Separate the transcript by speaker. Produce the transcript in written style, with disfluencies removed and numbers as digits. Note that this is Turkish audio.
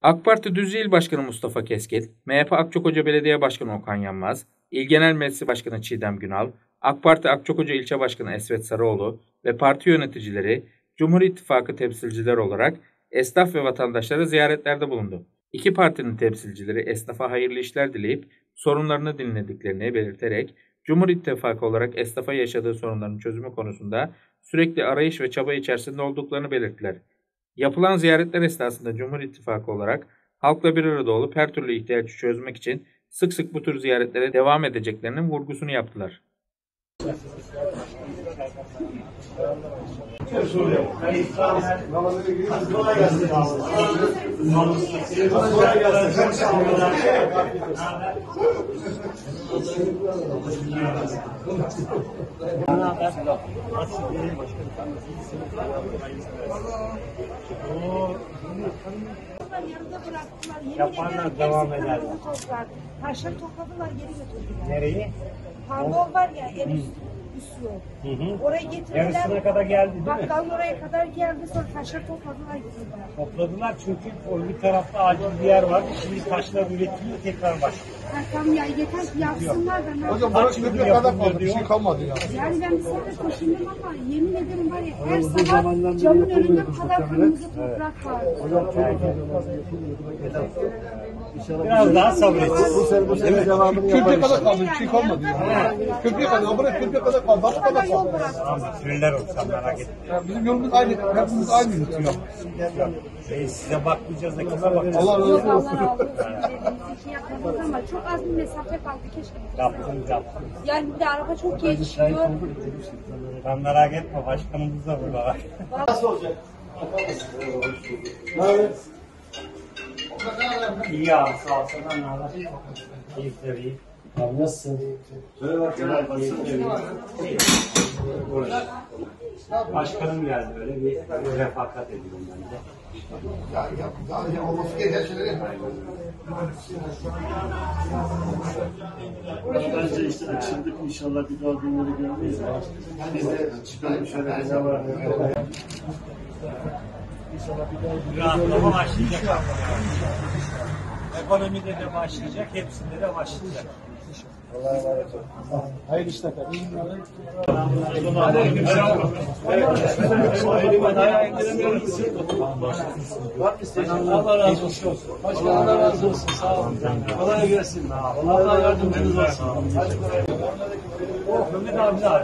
Speaker 1: AK Parti Düzce İl Başkanı Mustafa Keskin, MHP Akçakoca Belediye Başkanı Okan Yanmaz, İl Genel Meclisi Başkanı Çiğdem Günal, AK Parti Akçakoca İlçe Başkanı Esvet Sarıoğlu ve parti yöneticileri, Cumhur İttifakı temsilcileri olarak esnaf ve vatandaşlara ziyaretlerde bulundu. İki partinin temsilcileri esnafa hayırlı işler dileyip sorunlarını dinlediklerini belirterek, Cumhur İttifakı olarak esnafa yaşadığı sorunların çözümü konusunda sürekli arayış ve çaba içerisinde olduklarını belirttiler. Yapılan ziyaretler esnasında Cumhur İttifakı olarak halkla bir arada olup her türlü ihtiyacı çözmek için sık sık bu tür ziyaretlere devam edeceklerinin vurgusunu yaptılar.
Speaker 2: Yapanlar devam eder.
Speaker 3: Taşları topladılar, geri götürdüler.
Speaker 2: Nereyi?
Speaker 3: Pardon var ya, en üst yol. Oraya getirdiler.
Speaker 2: Yarısına kadar geldi değil mi?
Speaker 3: Bakkalın oraya kadar geldi, sonra taşları topladılar, getirdiler.
Speaker 2: Topladılar çünkü bir tarafta acil bir yer var. Şimdi taşlar üretiliyor, tekrar başlıyor.
Speaker 3: Tamam ya, yeter ki yapsınlar da.
Speaker 4: Hocam bana köprü kadar kaldı, bir şey kalmadı ya.
Speaker 3: Yani ben bir sefer koşundum ama yemin ederim var ya, her sabah camın önünde bu kadar kırmızı toprak vardı.
Speaker 2: Biraz daha sabredeceğiz.
Speaker 4: Bu sene devamını yaparız. Köprü kadar kaldı, bir şey kalmadı ya. Köprü kadar, buraya köprü kadar kaldı, başka kadar kaldı.
Speaker 2: Tamam, sürüler olsa merak etme.
Speaker 4: Ya bizim yolumuz aynı, hepimiz aynı yol.
Speaker 2: Size bakmayacağız da kime bakacağız?
Speaker 4: Allah razı olsun.
Speaker 3: Allah razı olsun. Dediğiniz şey yapmadınız ama çok az bir mesafe kaldı, keşke.
Speaker 2: Yaptınız.
Speaker 3: Yani bir de araba çok geçiyor.
Speaker 2: Ben merak etme, başkanımız da burada var.
Speaker 4: Nasıl olacak?
Speaker 2: İyi abi, sağ ol. Sen ne haber? Keyifler iyi. Abi nasılsın? Başkanım geldi, böyle bir refakat ediyorum ben de.
Speaker 4: Ya olması gereken şeyleri
Speaker 5: Bence işte açıldık, inşallah bir daha günleri görmeyiz. Biz de çıkalım şöyle bir zaman.
Speaker 2: Rahatlama başlayacak. Ekonomide de başlayacak, hepsinde de başlayacak.
Speaker 4: Allah'a emanet olun. Hayırlı işler.
Speaker 5: Allah razı olsun. Başkan Allah razı olsun. Sağ olun. Kolay gelsin. Allah yardımcınız olsun.
Speaker 2: Mehmet abi de abi.